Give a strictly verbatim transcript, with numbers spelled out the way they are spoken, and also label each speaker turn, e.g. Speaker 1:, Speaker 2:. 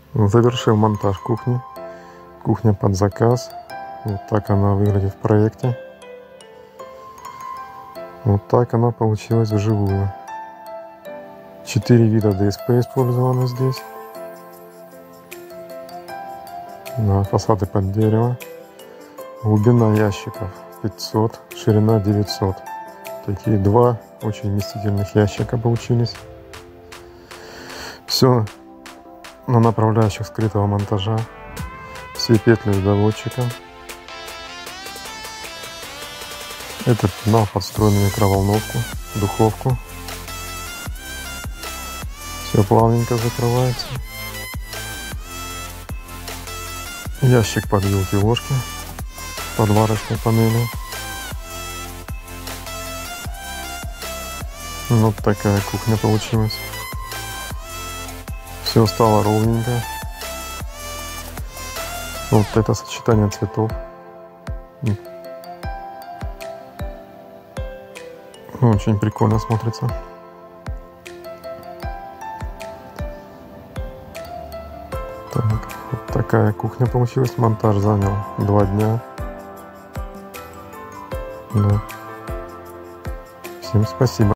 Speaker 1: Завершил монтаж кухни. Кухня под заказ. Вот так она выглядит в проекте. Вот так она получилась вживую. Четыре вида ДСП использованы здесь. На фасады под дерево. Глубина ящиков пятьсот, ширина девятьсот. Такие два очень вместительных ящика получились. Все на направляющих скрытого монтажа. Все петли с доводчиком. Этот пенал подстроен в микроволновку, духовку. Все плавненько закрывается. Ящик под вилки и ложки, под варочной панели. Вот такая кухня получилась. Все стало ровненько. Вот это сочетание цветов. Очень прикольно смотрится. Так, вот такая кухня получилась. Монтаж занял два дня. Да. Всем спасибо.